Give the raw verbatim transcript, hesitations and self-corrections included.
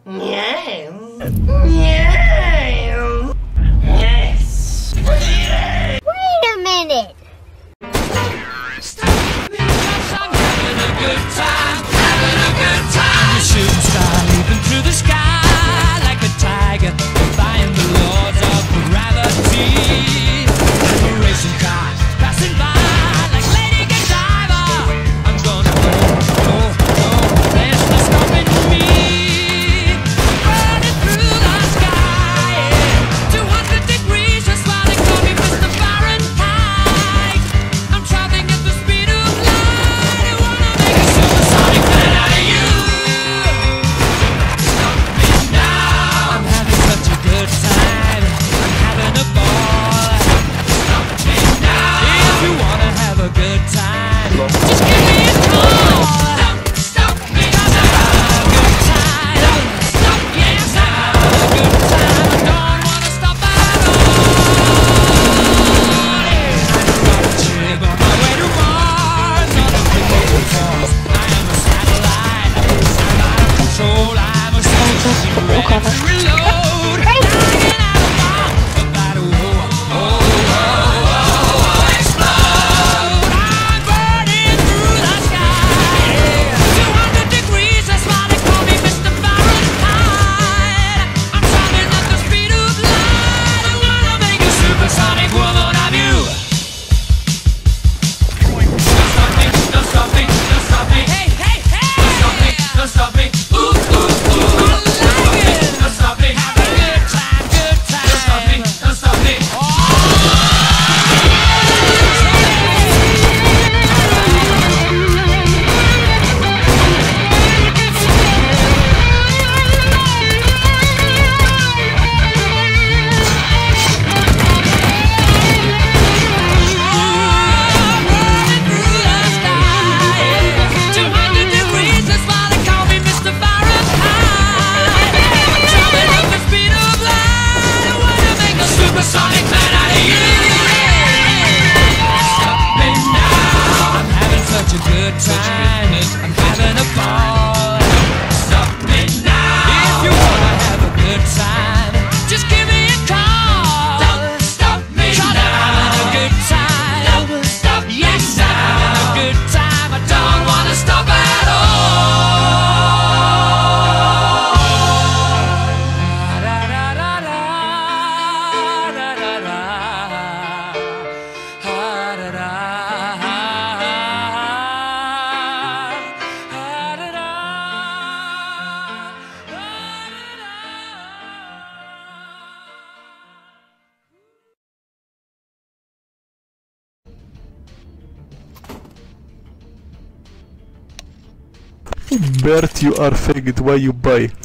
Meow. Meow. Yes. Wait a minute. I'm having a good time, having a good time. The shooting star leaping through the sky like a tiger, defying the laws of gravity. And a racing car passing by like Lady Godiva. I'm gonna go, go, go. There's no stopping me. Burning through the sky, yeah. two hundred degrees, just while they call me Mister Fahrenheit. I'm traveling at the speed of light. I wanna make a supersonic man out of you. Stop me now. I'm having such a good time. I'm having a ball. Stop me now. If you wanna have a good time, just give me a call. Don't stop me now. I'm having a good time. Don't stop, yes, I'm having a good time. I don't wanna stop at all. I'm a trip on my way to Mars. On a vacation course. I am a satellite. I'm out of control. I'm a station ready to reload. Hanging out of bomb. About to oh, oh, oh, oh, explode. I'm burning through the sky. two hundred degrees, that's why they call me Mister Fahrenheit. I'm traveling at the speed of light. I wanna make a supersonic woman of you. Don't stop me, don't stop me, don't stop me. Hey, hey, hey! Don't stop me, don't stop me. Ooh, ooh, ooh. I like it. Don't stop me, have a good time, good time. Don't stop me, don't stop me. two hundred degrees, that's why they call me Mister Fahrenheit. I'm traveling at the speed of light. I wanna make a supersonic man out of you. Stop me now. I'm having such a good time. I'm having a ball. Stop me now. If you wanna have a good time, just give me a call. Don't stop me now. I'm having a good time. Don't stop me now. Yes, I'm having a good time. I don't wanna stop at Bert, you are faggot, why you buy?